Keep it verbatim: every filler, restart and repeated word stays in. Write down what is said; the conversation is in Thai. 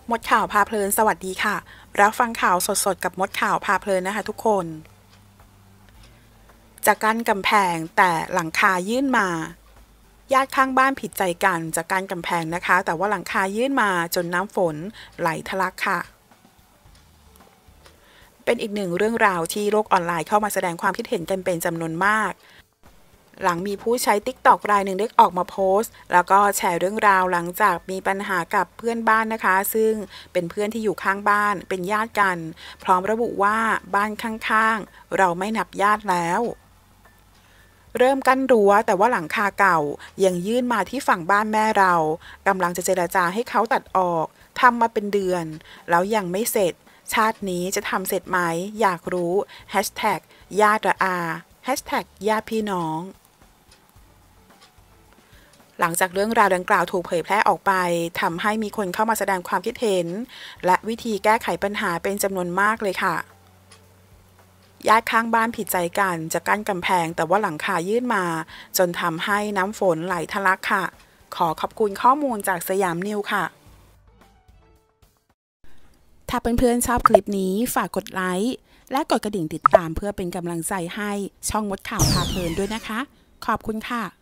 มดข่าวพาเพลินสวัสดีค่ะรับฟังข่าวสดๆกับมดข่าวพาเพลินนะคะทุกคนจากกั้นกำแพงแต่หลังคายื่นมาญาติข้างบ้านผิดใจกันจากกั้นกำแพงนะคะแต่ว่าหลังคายื่นมาจนน้ำฝนไหลทะลักค่ะเป็นอีกหนึ่งเรื่องราวที่โลกออนไลน์เข้ามาแสดงความคิดเห็นกันเป็นจำนวนมากหลังมีผู้ใช้ ติ๊กต็อก รายหนึ่งได้ออกมาโพสต์แล้วก็แชร์เรื่องราวหลังจากมีปัญหากับเพื่อนบ้านนะคะซึ่งเป็นเพื่อนที่อยู่ข้างบ้านเป็นญาติกันพร้อมระบุว่าบ้านข้างๆเราไม่นับญาติแล้วเริ่มกั้นรั้วแต่ว่าหลังคาเก่ายังยื่นมาที่ฝั่งบ้านแม่เรากำลังจะเจรจาให้เขาตัดออกทำมาเป็นเดือนแล้วยังไม่เสร็จชาตินี้จะทำเสร็จไหมอยากรู้แฮชแท็กญาติระอาแฮชแท็กญาติพี่น้องหลังจากเรื่องราวดังกล่าวถูกเผยแพร่ออกไปทำให้มีคนเข้ามาแสดงความคิดเห็นและวิธีแก้ไขปัญหาเป็นจำนวนมากเลยค่ะญาติข้างบ้านผิดใจกันจะกั้นกำแพงแต่ว่าหลังคายื่นมาจนทำให้น้ำฝนไหลทะลักค่ะขอขอบคุณข้อมูลจากสยามนิวค่ะถ้าเพื่อนๆชอบคลิปนี้ฝากกดไลค์และกดกระดิ่งติดตามเพื่อเป็นกำลังใจให้ช่องมดข่าวพาเพลินด้วยนะคะขอบคุณค่ะ